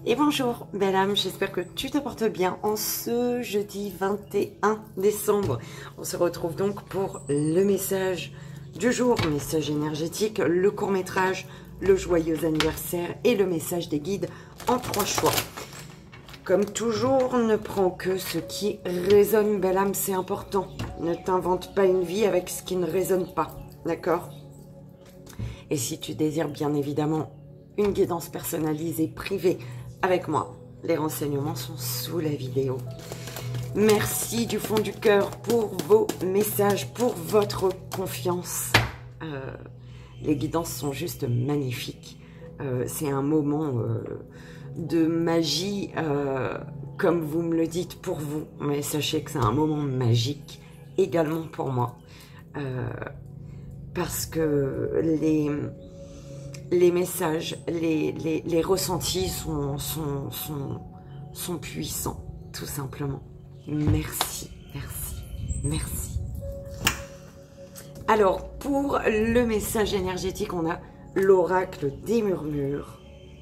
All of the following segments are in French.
Et bonjour belle âme, j'espère que tu te portes bien en ce jeudi 21 décembre. On se retrouve donc pour le message du jour, message énergétique, le court-métrage, le joyeux anniversaire et le message des guides en 3 choix. Comme toujours, ne prends que ce qui résonne, belle âme, c'est important. Ne t'invente pas une vie avec ce qui ne résonne pas, d'accord? Et si tu désires bien évidemment une guidance personnalisée, privée, avec moi, les renseignements sont sous la vidéo. Merci du fond du cœur pour vos messages, pour votre confiance. Les guidances sont juste magnifiques. C'est un moment de magie, comme vous me le dites pour vous. Mais sachez que c'est un moment magique également pour moi. Parce que les messages, les ressentis sont puissants, tout simplement. Merci, merci, merci. Alors, pour le message énergétique, on a l'oracle des murmures.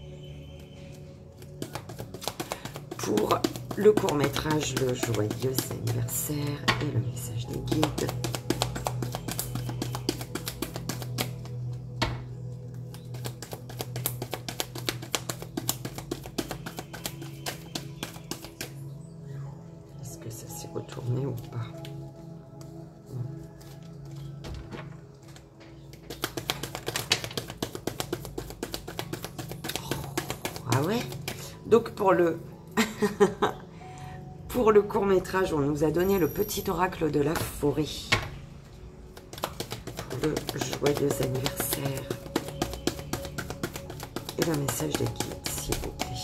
Pour le court-métrage, le joyeux anniversaire et le message des guides. Est-ce que ça s'est retourné ou pas? Ah ouais? Donc pour le pour le court-métrage, on nous a donné le petit oracle de la forêt. Pour le joyeux anniversaire et le message des guides, s'il vous plaît.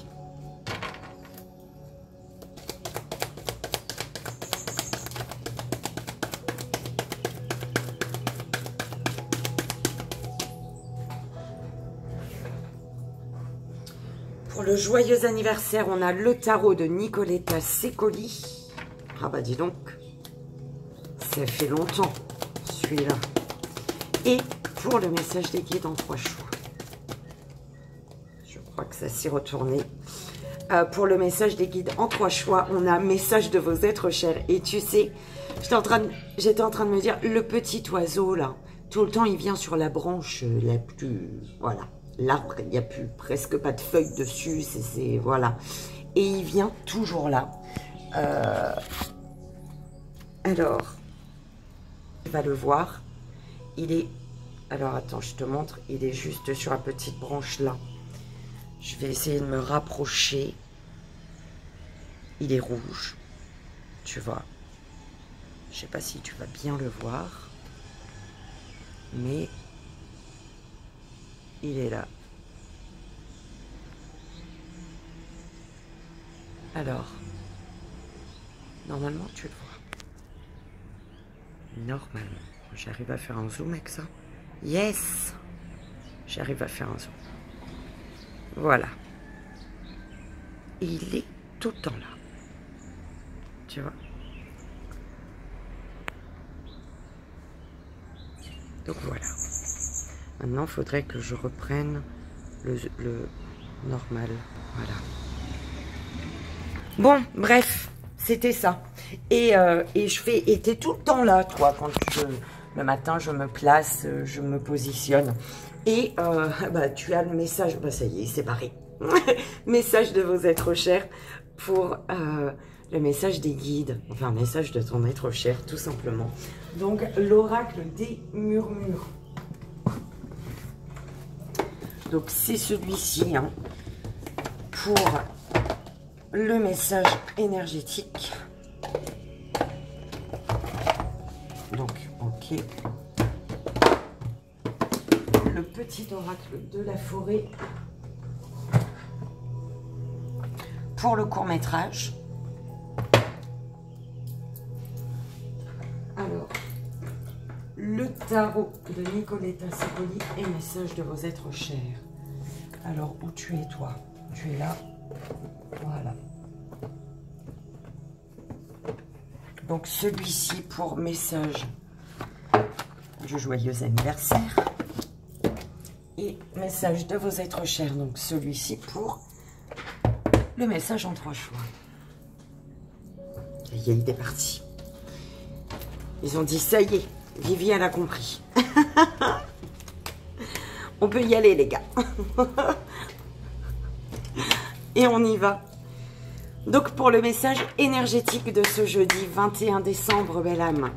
Pour le joyeux anniversaire, on a le tarot de Nicoletta Secoli. Ah bah dis donc, ça fait longtemps celui-là. Et pour le message des guides en 3 choix. Je crois que ça s'est retourné. Pour le message des guides en 3 choix, on a message de vos êtres chers. Et tu sais, j'étais en train de me dire, le petit oiseau là, tout le temps il vient sur la branche la plus... Voilà. L'arbre, il n'y a plus presque pas de feuilles dessus, c'est voilà. Et il vient toujours là. Alors, tu vas le voir. Il est... Alors, attends, je te montre. Il est juste sur la petite branche là. Je vais essayer de me rapprocher. Il est rouge. Tu vois. Je sais pas si tu vas bien le voir. Mais... il est là. Alors, normalement, tu le vois. Normalement. J'arrive à faire un zoom avec ça. Yes! J'arrive à faire un zoom. Voilà. Il est tout le temps là. Tu vois? Donc voilà. Maintenant, il faudrait que je reprenne le normal. Voilà. Bon, bref, c'était ça. Et t'es tout le temps là, toi, quand le matin, je me place, je me positionne. Et bah, tu as le message, bah, ça y est, c'est barré. Message de vos êtres chers pour le message des guides. Enfin, message de ton être cher, tout simplement. Donc, l'oracle des murmures. Donc, c'est celui-ci, hein, pour le message énergétique. Donc, ok. Le petit oracle de la forêt pour le court-métrage. Alors, le tarot de Nicoletta Secoli et message de vos êtres chers. Alors, où tu es, toi? Tu es là. Voilà. Donc, celui-ci pour message du joyeux anniversaire. Et message de vos êtres chers. Donc, celui-ci pour le message en 3 choix. Ça y est, il est parti. Ils ont dit, ça y est, Vivi, elle a compris. On peut y aller, les gars. Et on y va. Donc, pour le message énergétique de ce jeudi 21 décembre, belle âme.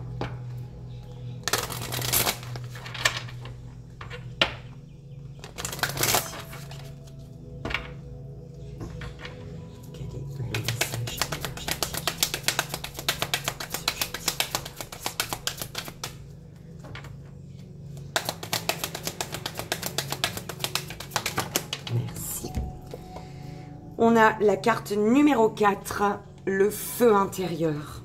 Merci. On a la carte numéro 4, le feu intérieur.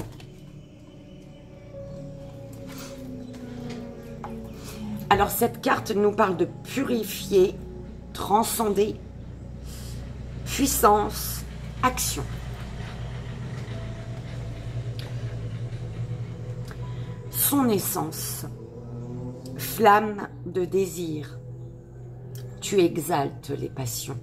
Alors cette carte nous parle de purifier, transcender, puissance, action. Son essence, flamme de désir. Tu exaltes les passions.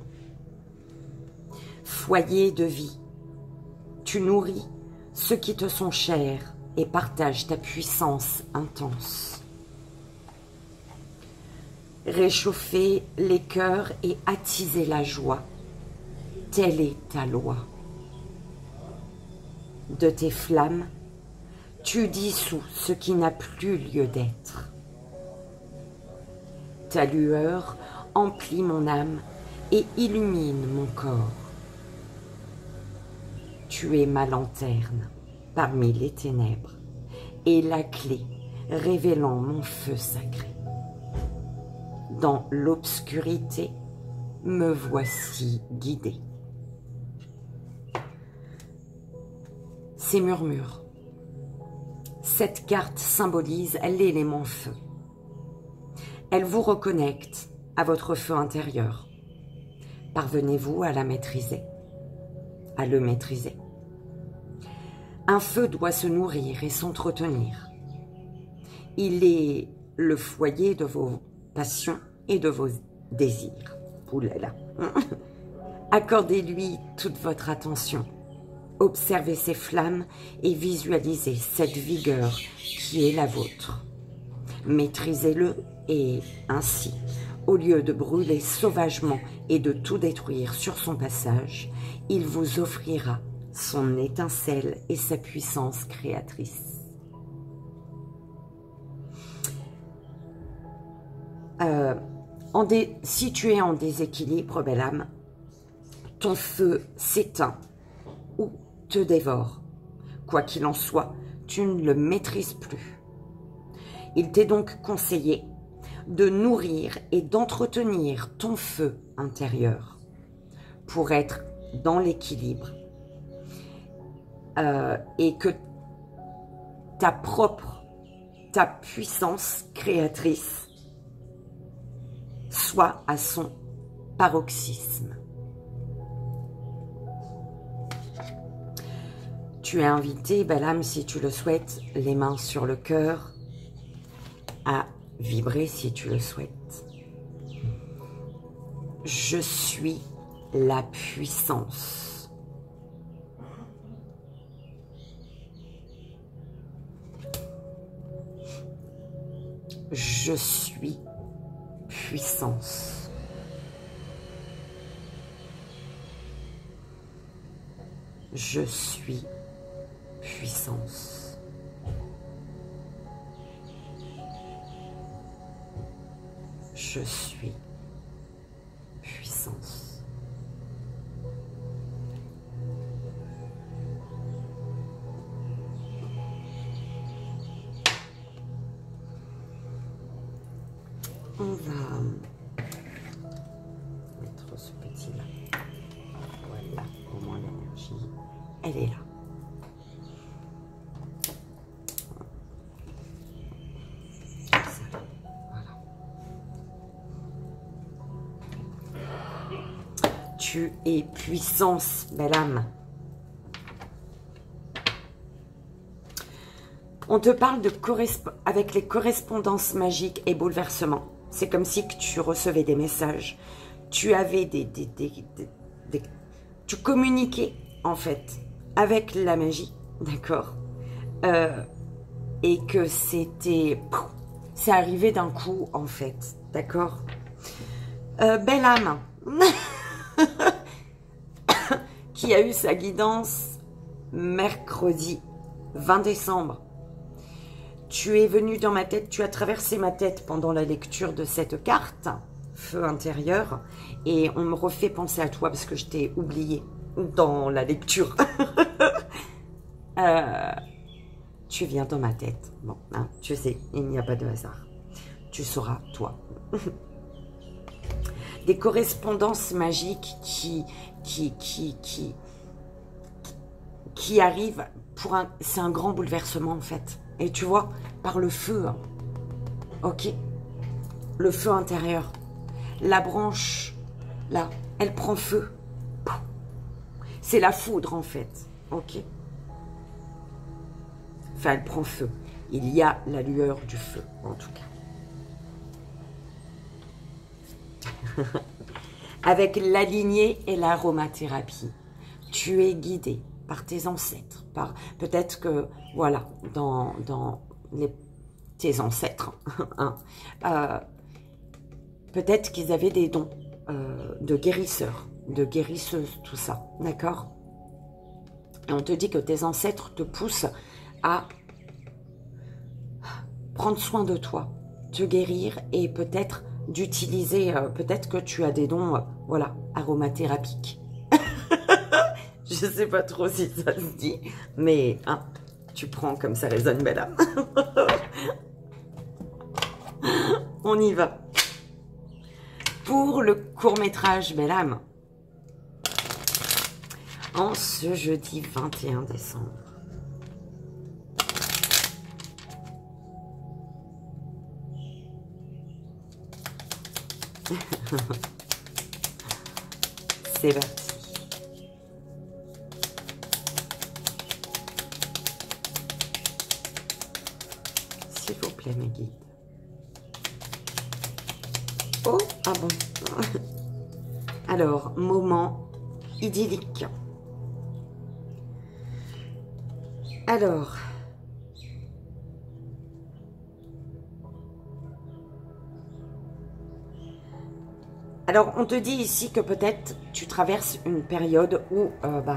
Foyer de vie. Tu nourris ceux qui te sont chers et partages ta puissance intense. Réchauffer les cœurs et attiser la joie. Telle est ta loi. De tes flammes, tu dissous ce qui n'a plus lieu d'être. Ta lueur emplit mon âme et illumine mon corps. Tu es ma lanterne parmi les ténèbres et la clé révélant mon feu sacré. Dans l'obscurité, me voici guidé. Ces murmures. Cette carte symbolise l'élément feu. Elle vous reconnecte à votre feu intérieur. Parvenez-vous à la maîtriser, à le maîtriser? Un feu doit se nourrir et s'entretenir. Il est le foyer de vos passions et de vos désirs. Ouh là là. Accordez-lui toute votre attention. Observez ces flammes et visualisez cette vigueur qui est la vôtre. Maîtrisez-le et ainsi, au lieu de brûler sauvagement et de tout détruire sur son passage, il vous offrira son étincelle et sa puissance créatrice. Si tu es en déséquilibre, belle âme, ton feu s'éteint ou te dévore. Quoi qu'il en soit, tu ne le maîtrises plus. Il t'est donc conseillé de nourrir et d'entretenir ton feu intérieur pour être dans l'équilibre et que ta puissance créatrice soit à son paroxysme. Tu es invité, belle âme, si tu le souhaites, les mains sur le cœur, à vibrer si tu le souhaites. Je suis la puissance. Je suis puissance. Je suis puissance. Je suis puissance. On va mettre ce petit là. Voilà, au moins l'énergie, elle est là. Tu es puissance, belle âme. On te parle de avec les correspondances magiques et bouleversements. C'est comme si que tu recevais des messages. Tu avais tu communiquais en fait avec la magie, d'accord, et que c'est arrivé d'un coup en fait, d'accord. Belle âme qui a eu sa guidance mercredi 20 décembre. Tu es venu dans ma tête, tu as traversé ma tête pendant la lecture de cette carte, feu intérieur, et on me refait penser à toi parce que je t'ai oublié dans la lecture. Tu viens dans ma tête. Bon, hein, tu sais, il n'y a pas de hasard. Tu sauras, toi. Des correspondances magiques qui arrivent pour un... C'est un grand bouleversement, en fait. Et tu vois, par le feu. Hein. Ok. Le feu intérieur. La branche, là, elle prend feu. C'est la foudre, en fait. Ok. Enfin, elle prend feu. Il y a la lueur du feu, en tout cas. Avec la lignée et l'aromathérapie, tu es guidé par tes ancêtres. Par peut-être que, voilà, dans tes ancêtres, hein, peut-être qu'ils avaient des dons de guérisseurs, de guérisseuses, tout ça, d'accord? Et on te dit que tes ancêtres te poussent à prendre soin de toi, te guérir et peut-être d'utiliser, peut-être que tu as des dons, voilà, aromathérapiques. Je sais pas trop si ça se dit, mais hein, tu prends comme ça résonne, belle âme. On y va. Pour le court-métrage Belle âme, en ce jeudi 21 décembre. C'est parti. S'il vous plaît, mes guides. Oh, ah bon. Alors, moment idyllique. Alors, on te dit ici que peut-être tu traverses une période où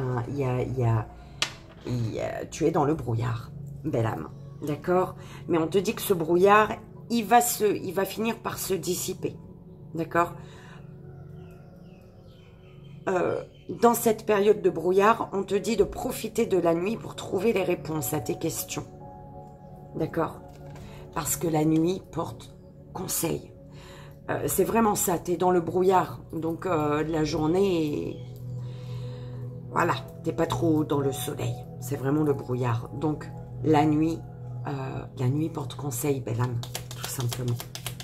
tu es dans le brouillard, belle âme, d'accord? Mais on te dit que ce brouillard, il va finir par se dissiper, d'accord? Dans cette période de brouillard, on te dit de profiter de la nuit pour trouver les réponses à tes questions, d'accord? Parce que la nuit porte conseil. C'est vraiment ça, tu es dans le brouillard, donc la journée, voilà, tu n'es pas trop dans le soleil, c'est vraiment le brouillard. Donc la nuit porte conseil, belle âme, tout simplement.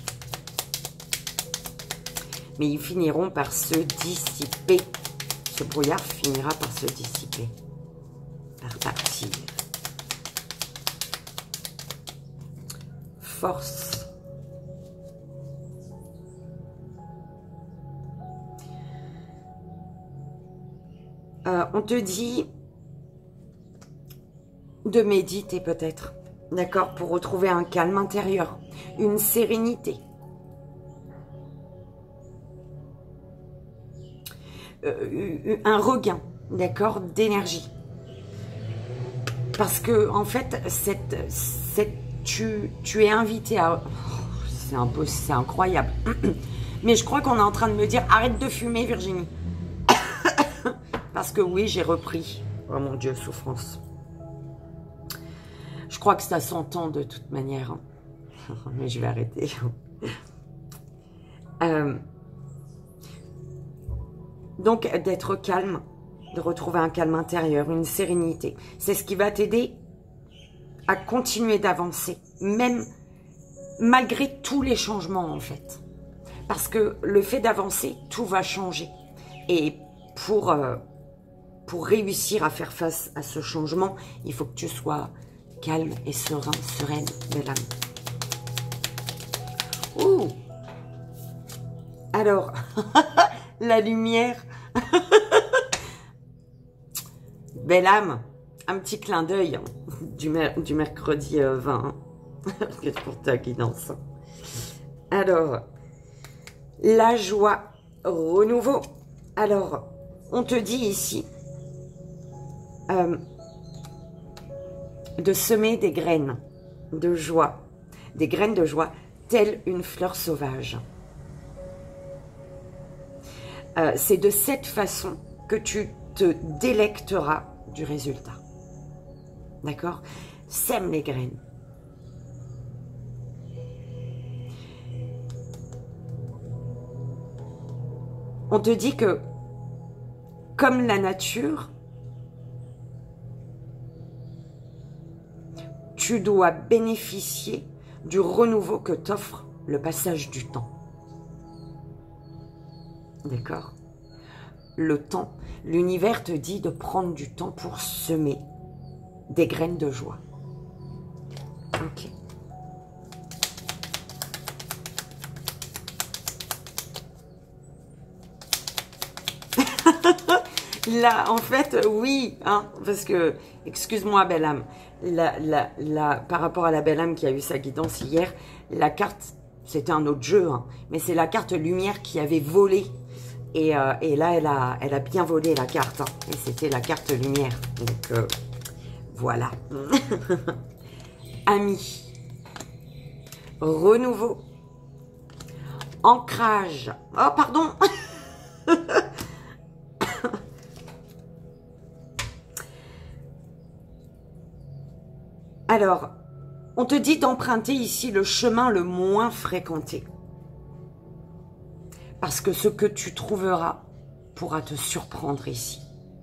Mais ils finiront par se dissiper, ce brouillard finira par se dissiper, par partir. Force. On te dit de méditer peut-être, d'accord, pour retrouver un calme intérieur, une sérénité. Un regain, d'accord, d'énergie. Parce que, en fait, tu es invité à... Oh, c'est incroyable. Mais je crois qu'on est en train de me dire, arrête de fumer, Virginie. Parce que oui, j'ai repris. Oh mon Dieu, souffrance. Je crois que ça s'entend de toute manière. Mais je vais arrêter. Donc, d'être calme, de retrouver un calme intérieur, une sérénité. C'est ce qui va t'aider à continuer d'avancer, même malgré tous les changements, en fait. Parce que le fait d'avancer, tout va changer. Et pour réussir à faire face à ce changement, il faut que tu sois calme et serein, sereine, belle âme. Ouh! Alors, la lumière. belle âme, un petit clin d'œil hein, du mercredi 20 hein, pour ta guidance. Alors, la joie, renouveau. Alors, on te dit ici de semer des graines de joie, telle une fleur sauvage. C'est de cette façon que tu te délecteras du résultat. D'accord? Sème les graines. On te dit que, comme la nature, tu dois bénéficier du renouveau que t'offre le passage du temps. D'accord? Le temps, l'univers te dit de prendre du temps pour semer des graines de joie. Ok. Là, en fait, oui, hein, parce que, excuse-moi, belle âme, par rapport à la belle âme qui a eu sa guidance hier, la carte, c'était un autre jeu, hein, mais c'est la carte lumière qui avait volé. Et là, elle a bien volé la carte, hein, et c'était la carte lumière. Donc, voilà. Amis, renouveau, ancrage. Oh, pardon. Alors, on te dit d'emprunter ici le chemin le moins fréquenté. Parce que ce que tu trouveras pourra te surprendre ici.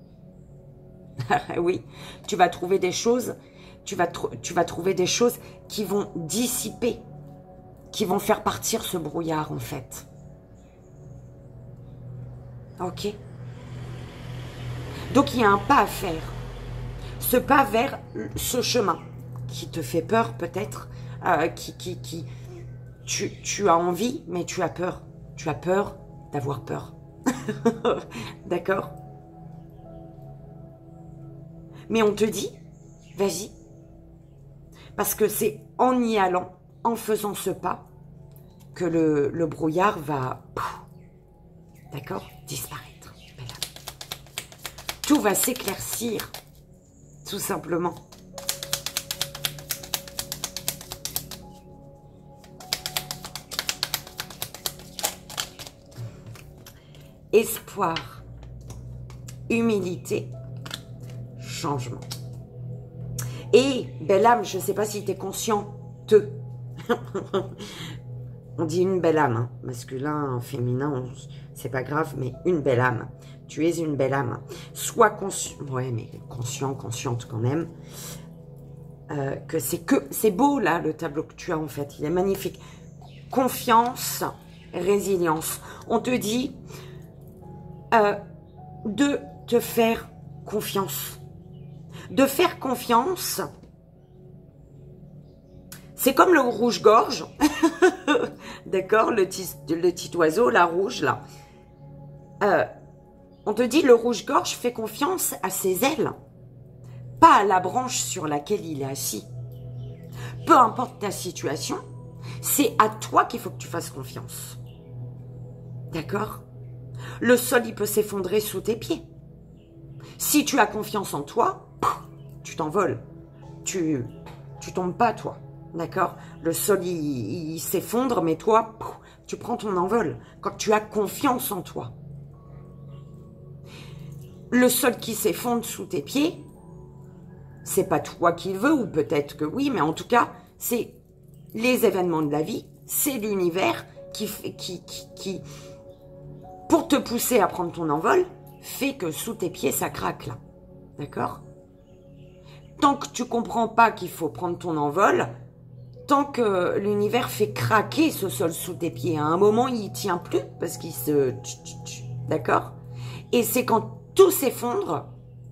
Oui, tu vas trouver des choses, tu vas trouver des choses qui vont dissiper, qui vont faire partir ce brouillard en fait. Ok? Donc il y a un pas à faire. Ce pas vers ce chemin qui te fait peur peut-être, tu as envie mais tu as peur. Tu as peur d'avoir peur. D'accord? Mais on te dit, vas-y. Parce que c'est en y allant, en faisant ce pas, que le brouillard va, d'accord, disparaître. Tout va s'éclaircir, tout simplement. Espoir, humilité, changement. Et, belle âme, je ne sais pas si tu es conscient, on dit une belle âme, hein. Masculin, féminin, c'est pas grave, mais une belle âme. Tu es une belle âme. Sois conscient, ouais, mais consciente quand même, que c'est beau là, le tableau que tu as en fait, il est magnifique. Confiance, résilience. On te dit de te faire confiance. De faire confiance, c'est comme le rouge-gorge, d'accord, le petit oiseau, la rouge, là. On te dit, le rouge-gorge fait confiance à ses ailes, pas à la branche sur laquelle il est assis. Peu importe ta situation, c'est à toi qu'il faut que tu fasses confiance. D'accord? Le sol, il peut s'effondrer sous tes pieds. Si tu as confiance en toi, tu t'envoles. Tu tombes pas, toi. D'accord? Le sol, il s'effondre, mais toi, tu prends ton envol. Quand tu as confiance en toi. Le sol qui s'effondre sous tes pieds, c'est pas toi qui le veux, ou peut-être que oui, mais en tout cas, c'est les événements de la vie, c'est l'univers qui, pour te pousser à prendre ton envol, fait que sous tes pieds, ça craque là. D'accord? Tant que tu comprends pas qu'il faut prendre ton envol, tant que l'univers fait craquer ce sol sous tes pieds, à un moment, il tient plus parce qu'il se... D'accord? Et c'est quand tout s'effondre,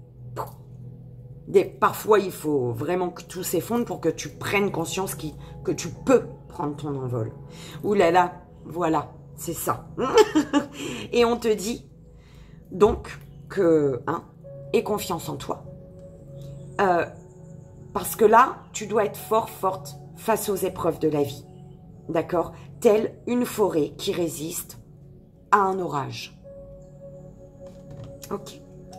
parfois il faut vraiment que tout s'effondre pour que tu prennes conscience que tu peux prendre ton envol. Ouh là là, voilà, c'est ça. Et on te dit donc que, aie confiance en toi, Parce que là, tu dois être fort, forte face aux épreuves de la vie. D'accord? Telle une forêt qui résiste à un orage. Ok.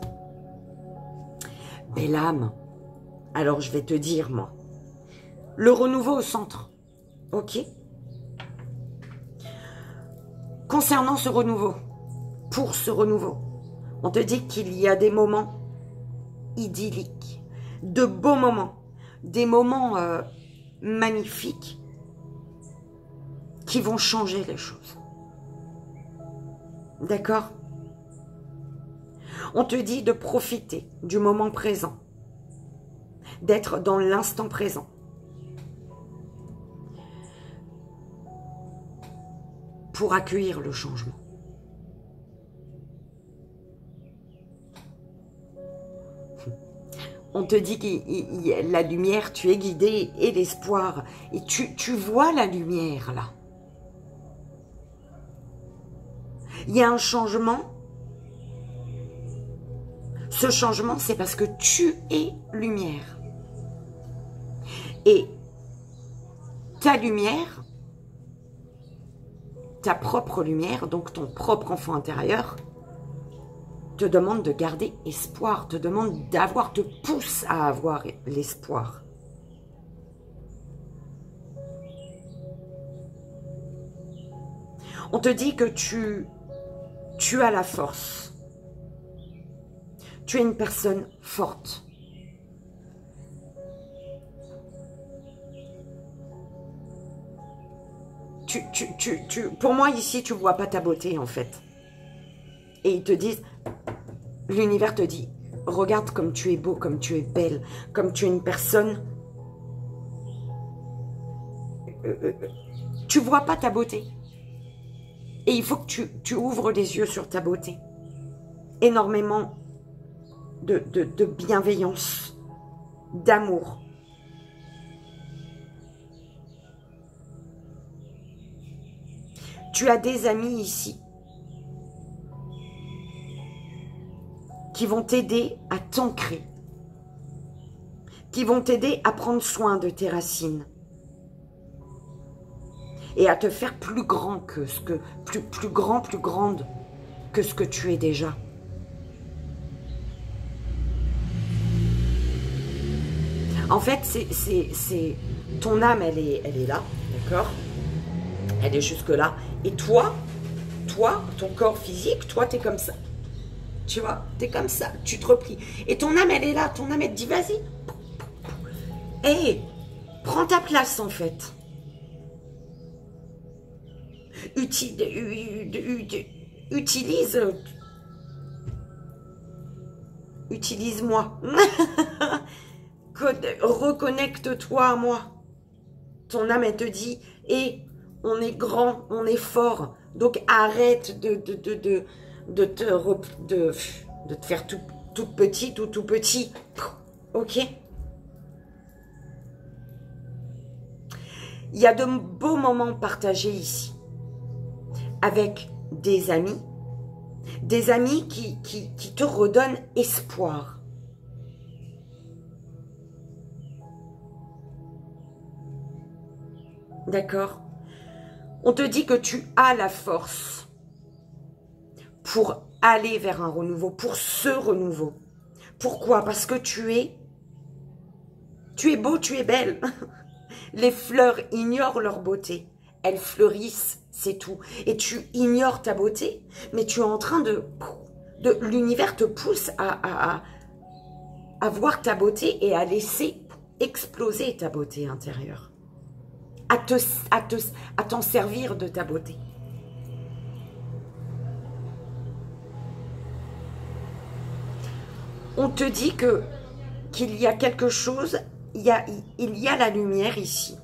Belle âme. Alors, je vais te dire, moi. Le renouveau au centre. Ok? Concernant ce renouveau, pour ce renouveau, on te dit qu'il y a des moments idylliques, de beaux moments, des moments magnifiques qui vont changer les choses. D'accord? On te dit de profiter du moment présent, d'être dans l'instant présent. Pour accueillir le changement. On te dit qu'il y a la lumière, tu es guidé, et l'espoir. Et tu vois la lumière, là. Il y a un changement. Ce changement, c'est parce que tu es lumière. Et ta lumière, ta propre lumière, donc ton propre enfant intérieur, te demande de garder espoir, te demande d'avoir, te pousse à avoir l'espoir. On te dit que tu as la force. Tu es une personne forte. Pour moi, ici, tu ne vois pas ta beauté, en fait. Et ils te disent, l'univers te dit, regarde comme tu es beau, comme tu es belle, comme tu es une personne. Tu ne vois pas ta beauté. Et il faut que tu ouvres les yeux sur ta beauté. Énormément de bienveillance, d'amour. Tu as des amis ici qui vont t'aider à t'ancrer, qui vont t'aider à prendre soin de tes racines et à te faire plus grand que ce que, plus grande que ce que tu es déjà. En fait, c'est ton âme, elle est là, d'accord? Elle est jusque là. Et toi, ton corps physique, toi, t'es comme ça. Tu vois, t'es comme ça, tu te replies. Et ton âme, elle est là, ton âme, elle te dit, vas-y. Hé, prends ta place, en fait. Utilise-moi. Reconnecte-toi à moi. Ton âme, elle te dit, hé, on est grand, on est fort. Donc, arrête de te faire toute petite ou tout petit. Ok? Il y a de beaux moments partagés ici. Avec des amis qui te redonnent espoir. D'accord? On te dit que tu as la force pour aller vers un renouveau, pour ce renouveau. Pourquoi? Parce que tu es beau, tu es belle. Les fleurs ignorent leur beauté. Elles fleurissent, c'est tout. Et tu ignores ta beauté, mais tu es en train l'univers te pousse à voir ta beauté et à laisser exploser ta beauté intérieure. À t'en servir de ta beauté. On te dit qu'il y a quelque chose, il y a la lumière ici.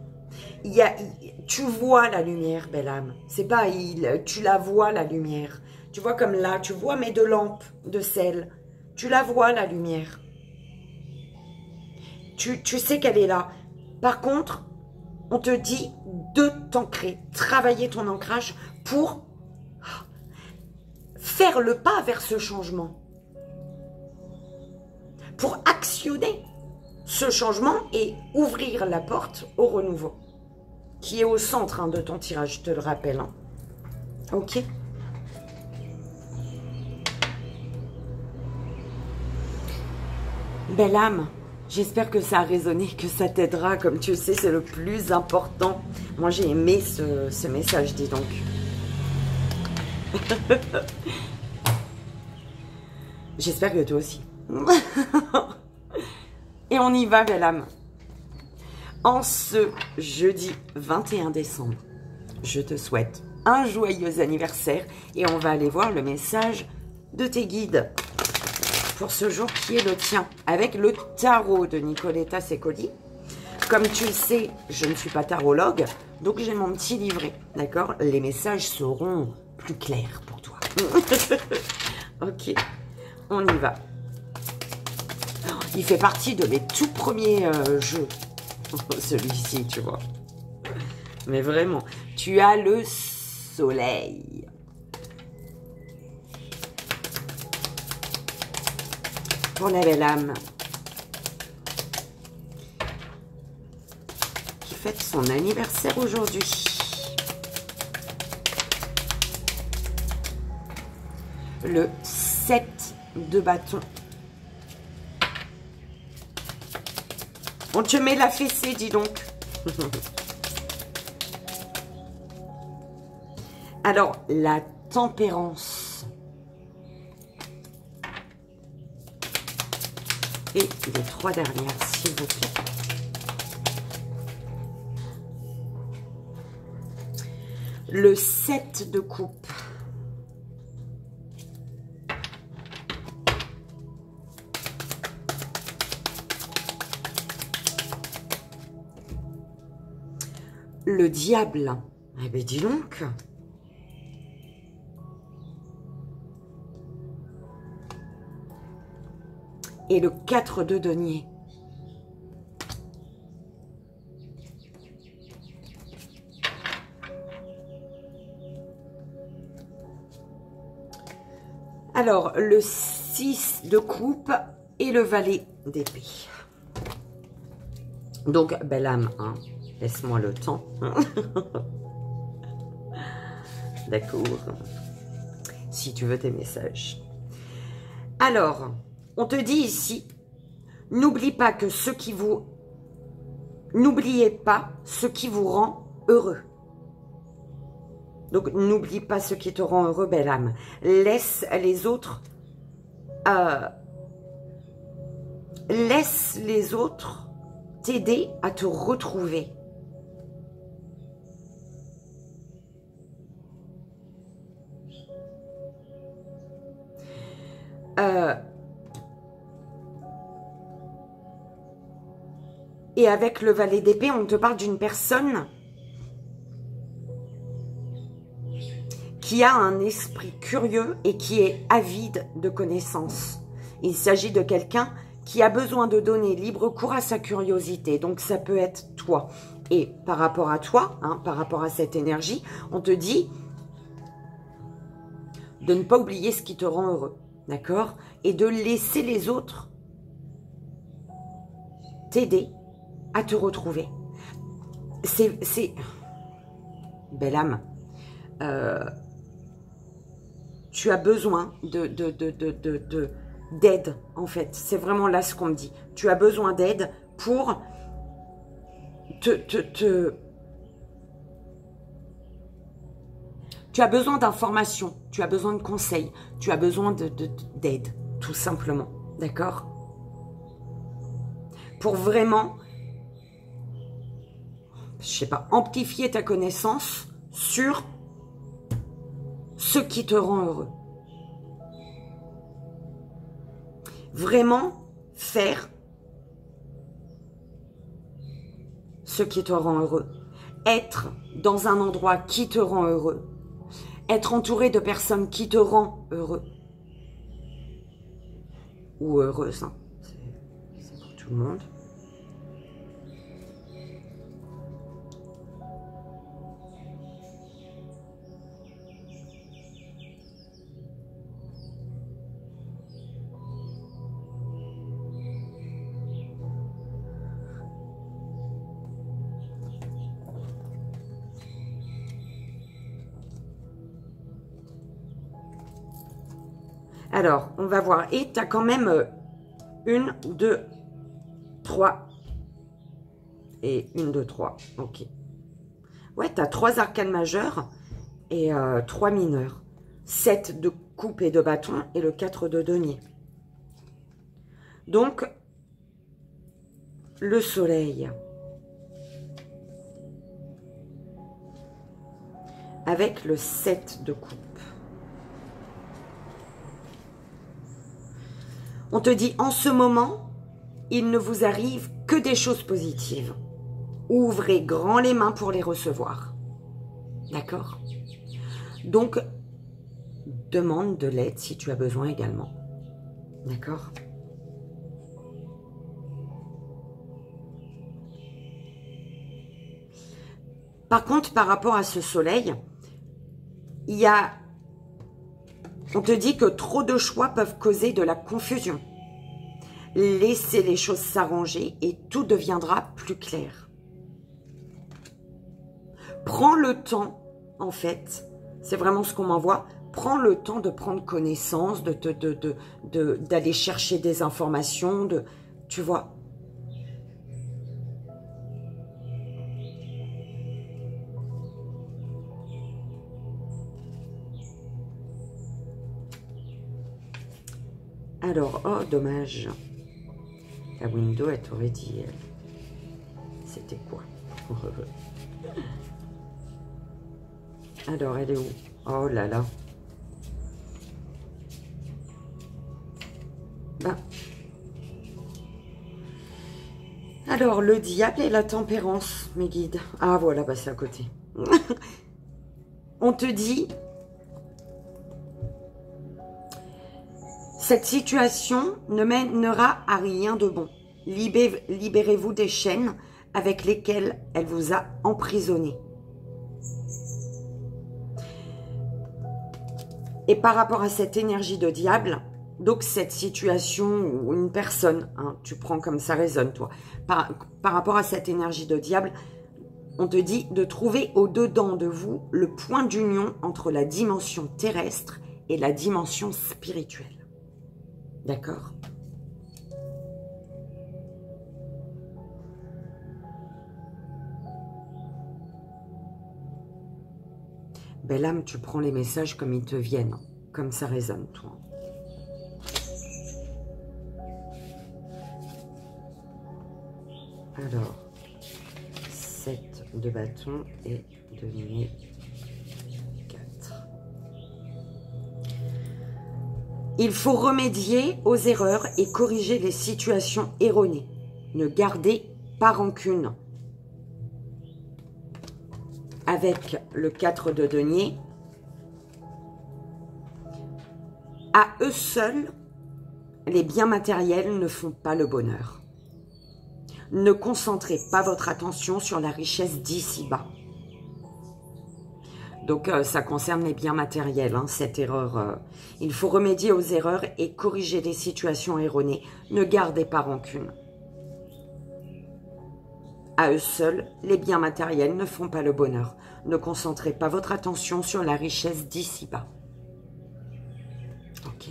Tu vois la lumière, belle âme. C'est pas tu la vois, la lumière. Tu vois comme là, tu vois mes deux lampes de sel. Tu la vois, la lumière. Tu sais qu'elle est là. Par contre, on te dit de t'ancrer, travailler ton ancrage pour faire le pas vers ce changement. pour actionner ce changement et ouvrir la porte au renouveau, qui est au centre hein, de ton tirage, je te le rappelle. Hein. Ok. Belle âme, j'espère que ça a résonné, que ça t'aidera. Comme tu le sais, c'est le plus important. Moi, j'ai aimé ce message, dis donc. J'espère que toi aussi. Et on y va, belle âme. En ce jeudi 21 décembre, je te souhaite un joyeux anniversaire et on va aller voir le message de tes guides pour ce jour qui est le tien, avec le tarot de Nicoletta Secoli. Comme tu le sais, je ne suis pas tarologue, donc j'ai mon petit livret, d'accord? Les messages seront plus clairs pour toi. Ok, on y va. Il fait partie de mes tout premiers jeux, celui-ci, tu vois. Mais vraiment, tu as le soleil. Pour la belle âme qui fête son anniversaire aujourd'hui. Le 7 de bâton. On te met la fessée, dis donc. Alors, la tempérance. Et les 3 dernières, s'il vous plaît. Le 7 de coupe. Le diable. Eh bien, dis donc. Et le 4 de denier. Alors, le 6 de coupe et le valet d'épée. Donc, belle âme, hein, laisse-moi le temps. D'accord. Si tu veux tes messages. Alors, on te dit ici, n'oubliez pas ce qui vous rend heureux. Donc, n'oublie pas ce qui te rend heureux, belle âme. Laisse les autres t'aider à te retrouver. Et avec le valet d'épée, on te parle d'une personne qui a un esprit curieux et qui est avide de connaissances. Il s'agit de quelqu'un qui a besoin de donner libre cours à sa curiosité. Donc, ça peut être toi. Et par rapport à toi, hein, par rapport à cette énergie, on te dit de ne pas oublier ce qui te rend heureux. D'accord? Et de laisser les autres t'aider à te retrouver. C'est... Belle âme. Tu as besoin d'aide, en fait. C'est vraiment là ce qu'on me dit. Tu as besoin d'aide pour Tu as besoin d'informations, tu as besoin de conseils, tu as besoin d'aide, tout simplement. D'accord? Pour vraiment, je sais pas, amplifier ta connaissance sur ce qui te rend heureux. Vraiment faire ce qui te rend heureux. Être dans un endroit qui te rend heureux. Être entouré de personnes qui te rend heureux. Ou heureuse, hein. C'est pour tout le monde. Alors, on va voir. Et tu as quand même 1, 2, 3. Et 1, 2, 3. Ok. Ouais, tu as 3 arcanes majeures et 3 mineurs. 7 de coupe et de bâton et le 4 de denier. Donc, le soleil. Avec le 7 de coupe. On te dit, en ce moment, il ne vous arrive que des choses positives. Ouvrez grand les mains pour les recevoir. D'accord? Donc, demande de l'aide si tu as besoin également. D'accord? Par contre, par rapport à ce soleil, il y a... On te dit que trop de choix peuvent causer de la confusion. Laissez les choses s'arranger et tout deviendra plus clair. Prends le temps, en fait, c'est vraiment ce qu'on m'envoie, prends le temps de prendre connaissance, d'aller chercher des informations, tu vois. Alors, oh, dommage. La window, elle t'aurait dit, c'était quoi? Alors, elle est où? Oh là là. Ben. Alors, le diable et la tempérance, mes guides. Ah, voilà, bah, c'est à côté. On te dit... Cette situation ne mènera à rien de bon. Libérez-vous des chaînes avec lesquelles elle vous a emprisonné. Et par rapport à cette énergie de diable, donc cette situation ou une personne, hein, tu prends comme ça résonne toi, par rapport à cette énergie de diable, on te dit de trouver au-dedans de vous le point d'union entre la dimension terrestre et la dimension spirituelle. D'accord? Belle âme, tu prends les messages comme ils te viennent, comme ça résonne, toi. Alors, 7 de bâton et denier 4. Il faut remédier aux erreurs et corriger les situations erronées. Ne gardez pas rancune. Avec le 4 de denier, à eux seuls, les biens matériels ne font pas le bonheur. Ne concentrez pas votre attention sur la richesse d'ici-bas. Donc, ça concerne les biens matériels, hein, cette erreur. Il faut remédier aux erreurs et corriger les situations erronées. Ne gardez pas rancune. À eux seuls, les biens matériels ne font pas le bonheur. Ne concentrez pas votre attention sur la richesse d'ici-bas. Ok.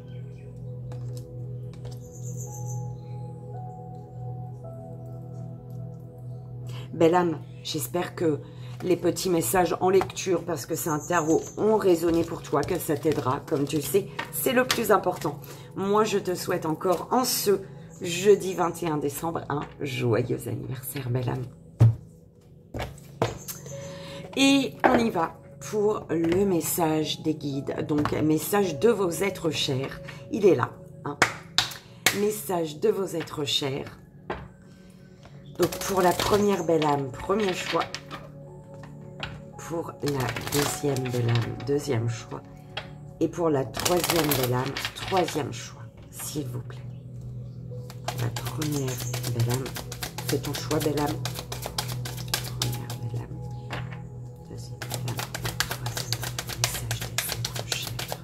Belle âme, j'espère que les petits messages en lecture, parce que c'est un tarot, ont résonné pour toi, que ça t'aidera. Comme tu le sais, c'est le plus important. Moi, je te souhaite encore en ce jeudi 21 décembre un joyeux anniversaire, belle âme. Et on y va pour le message des guides. Donc, message de vos êtres chers. Il est là. Hein. Message de vos êtres chers. Donc, pour la première belle âme, premier choix. Pour la deuxième belle âme, deuxième choix. Et pour la troisième belle âme, troisième choix. S'il vous plaît. La première belle âme. Fais ton choix, belle âme. Première belle âme. Deuxième belle âme. Troisième message des êtres chers.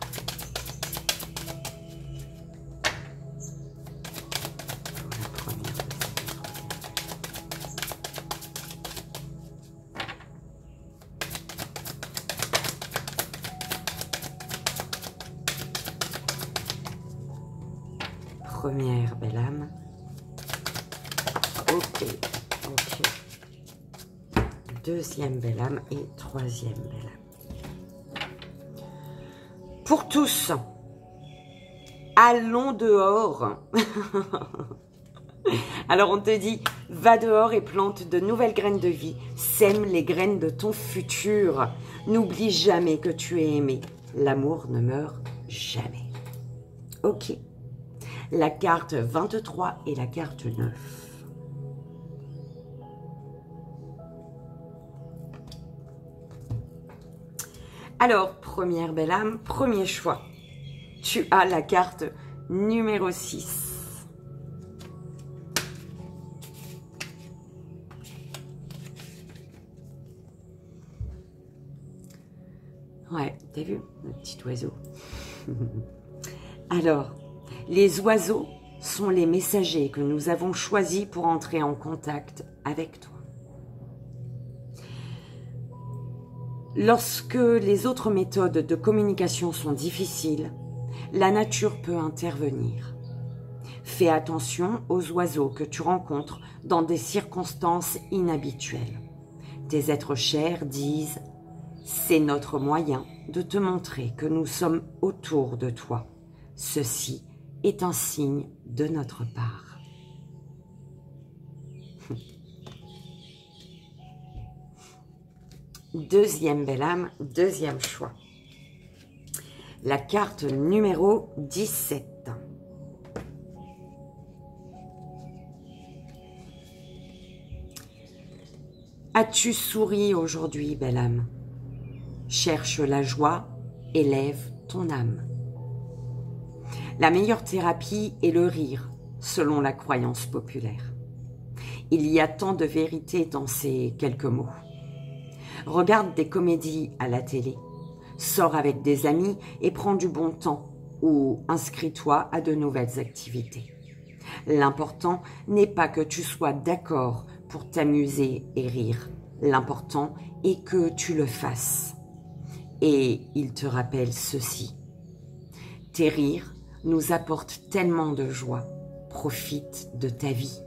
Pour la première, première belle âme. Ok, ok. Deuxième belle âme et troisième belle âme. Pour tous, allons dehors. Alors on te dit, va dehors et plante de nouvelles graines de vie. Sème les graines de ton futur. N'oublie jamais que tu es aimé. L'amour ne meurt jamais. Ok. La carte 23 et la carte 9. Alors, première belle âme, premier choix. Tu as la carte numéro 6. Ouais, t'as vu, le petit oiseau. Alors, les oiseaux sont les messagers que nous avons choisis pour entrer en contact avec toi. Lorsque les autres méthodes de communication sont difficiles, la nature peut intervenir. Fais attention aux oiseaux que tu rencontres dans des circonstances inhabituelles. Tes êtres chers disent « C'est notre moyen de te montrer que nous sommes autour de toi. Ceci est un signe de notre part. » Deuxième belle âme, deuxième choix. La carte numéro 17. As-tu souri aujourd'hui, belle âme? Cherche la joie, élève ton âme. La meilleure thérapie est le rire, selon la croyance populaire. Il y a tant de vérité dans ces quelques mots. Regarde des comédies à la télé, sors avec des amis et prends du bon temps ou inscris-toi à de nouvelles activités. L'important n'est pas que tu sois d'accord pour t'amuser et rire. L'important est que tu le fasses. Et il te rappelle ceci. Tes rires nous apportent tellement de joie. Profite de ta vie.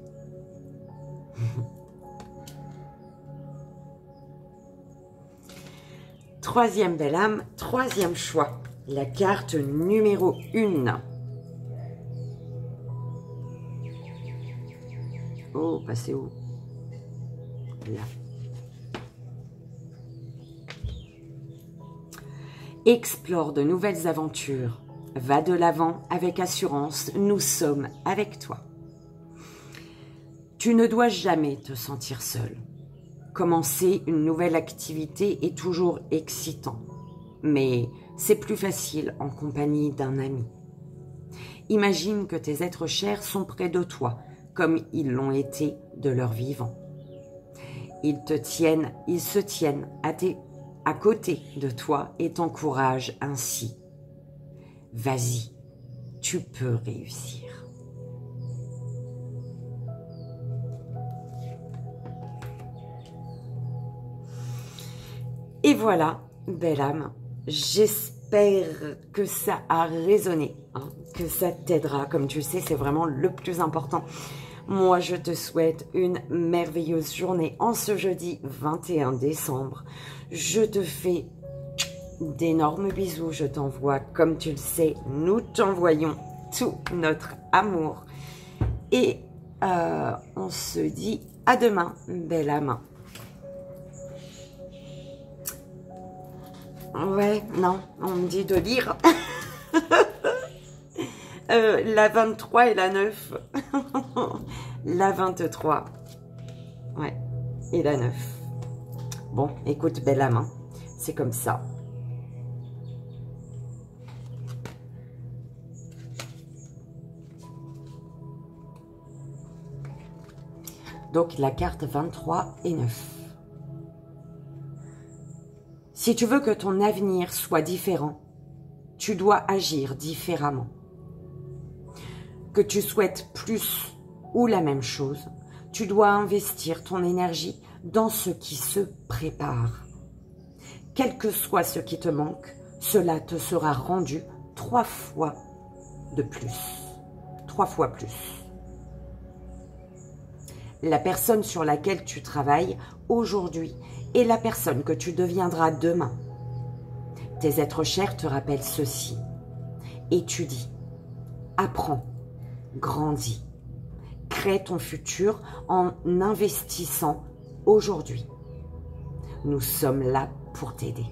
Troisième belle âme, troisième choix. La carte numéro 1. Oh, passez où? Là. Explore de nouvelles aventures. Va de l'avant avec assurance. Nous sommes avec toi. Tu ne dois jamais te sentir seul. Commencer une nouvelle activité est toujours excitant, mais c'est plus facile en compagnie d'un ami. Imagine que tes êtres chers sont près de toi, comme ils l'ont été de leur vivant. Ils se tiennent à côté de toi et t'encouragent ainsi. Vas-y, tu peux réussir. Et voilà, belle âme, j'espère que ça a résonné, hein, que ça t'aidera. Comme tu le sais, c'est vraiment le plus important. Moi, je te souhaite une merveilleuse journée en ce jeudi 21 décembre. Je te fais d'énormes bisous. Je t'envoie, comme tu le sais, nous t'envoyons tout notre amour. Et on se dit à demain, belle âme. Ouais, non, on me dit de lire. La 23 et la 9. La 23. Ouais, et la 9. Bon, écoute, belle âme, hein, c'est comme ça. Donc, la carte 23 et 9. Si tu veux que ton avenir soit différent, tu dois agir différemment. Que tu souhaites plus ou la même chose, tu dois investir ton énergie dans ce qui se prépare. Quel que soit ce qui te manque, cela te sera rendu 3 fois de plus. 3 fois plus. La personne sur laquelle tu travailles aujourd'hui est la personne que tu deviendras demain. Tes êtres chers te rappellent ceci. Étudie, apprends, grandis. Crée ton futur en investissant aujourd'hui. Nous sommes là pour t'aider.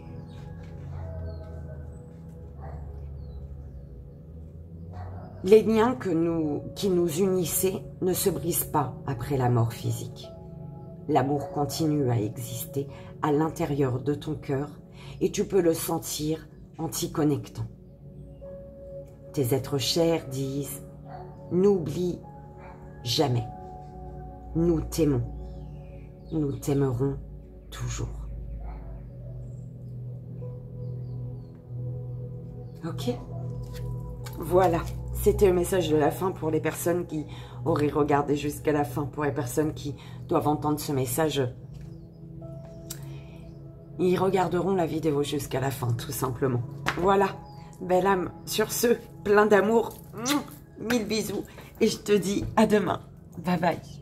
Les liens qui nous unissaient ne se brisent pas après la mort physique. L'amour continue à exister à l'intérieur de ton cœur et tu peux le sentir en t'y connectant. Tes êtres chers disent « N'oublie jamais, nous t'aimons, nous t'aimerons toujours. » Ok? Voilà, c'était le message de la fin pour les personnes qui auraient regardé jusqu'à la fin. Pour les personnes qui doivent entendre ce message, ils regarderont la vidéo jusqu'à la fin, tout simplement. Voilà, belle âme. Sur ce, plein d'amour, 1000 bisous. Et je te dis à demain. Bye bye.